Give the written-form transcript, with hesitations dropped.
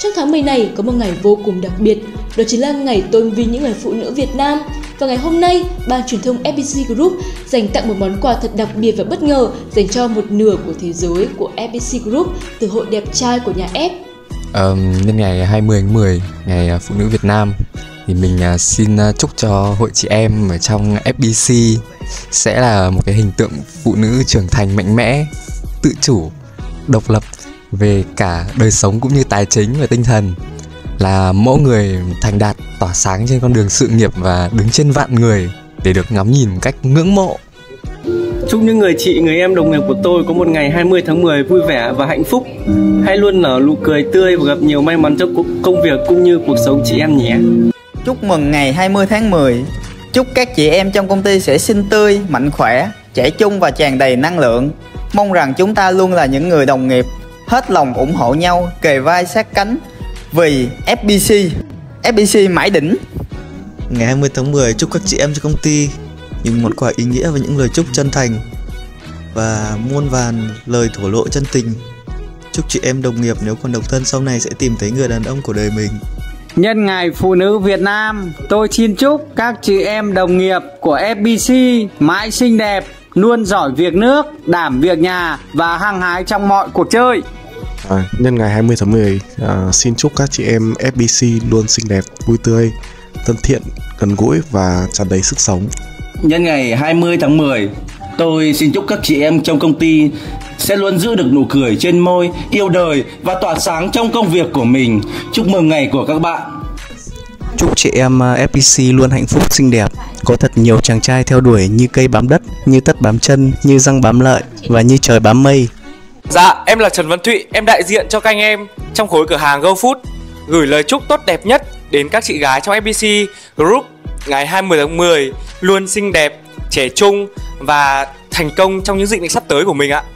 Trong tháng 10 này có một ngày vô cùng đặc biệt, đó chính là ngày tôn vinh những người phụ nữ Việt Nam. Và ngày hôm nay, Ban truyền thông FPC Group dành tặng một món quà thật đặc biệt và bất ngờ dành cho một nửa của thế giới của FPC Group từ Hội Đẹp trai của nhà F. Nhân ngày 20 tháng 10, ngày Phụ nữ Việt Nam, thì mình xin chúc cho hội chị em ở trong FPC sẽ là một cái hình tượng phụ nữ trưởng thành mạnh mẽ, tự chủ, độc lập về cả đời sống cũng như tài chính và tinh thần, là mỗi người thành đạt, tỏa sáng trên con đường sự nghiệp và đứng trên vạn người để được ngắm nhìn một cách ngưỡng mộ. Chúc những người chị, người em đồng nghiệp của tôi có một ngày 20 tháng 10 vui vẻ và hạnh phúc. Hãy luôn nở nụ cười tươi và gặp nhiều may mắn trong công việc cũng như cuộc sống chị em nhé. Chúc mừng ngày 20 tháng 10. Chúc các chị em trong công ty sẽ xinh tươi, mạnh khỏe, trẻ trung và tràn đầy năng lượng. Mong rằng chúng ta luôn là những người đồng nghiệp, hết lòng ủng hộ nhau, kề vai sát cánh vì FPC mãi đỉnh. Ngày 20 tháng 10 chúc các chị em trong công ty những món quà ý nghĩa và những lời chúc chân thành và muôn vàn lời thổ lộ chân tình. Chúc chị em đồng nghiệp nếu còn độc thân sau này sẽ tìm thấy người đàn ông của đời mình. Nhân ngày Phụ nữ Việt Nam, tôi xin chúc các chị em đồng nghiệp của FPC mãi xinh đẹp, luôn giỏi việc nước, đảm việc nhà và hăng hái trong mọi cuộc chơi. Nhân ngày 20 tháng 10, xin chúc các chị em FPC luôn xinh đẹp, vui tươi, thân thiện, gần gũi và tràn đầy sức sống. Nhân ngày 20 tháng 10, tôi xin chúc các chị em trong công ty sẽ luôn giữ được nụ cười trên môi, yêu đời và tỏa sáng trong công việc của mình. Chúc mừng ngày của các bạn. Chúc chị em FPC luôn hạnh phúc, xinh đẹp, có thật nhiều chàng trai theo đuổi như cây bám đất, như tất bám chân, như răng bám lợi và như trời bám mây. Dạ, em là Trần Văn Thụy, em đại diện cho các anh em trong khối cửa hàng GoFood, gửi lời chúc tốt đẹp nhất đến các chị gái trong FPC Group ngày 20 tháng 10 luôn xinh đẹp, trẻ trung và thành công trong những dự định sắp tới của mình ạ.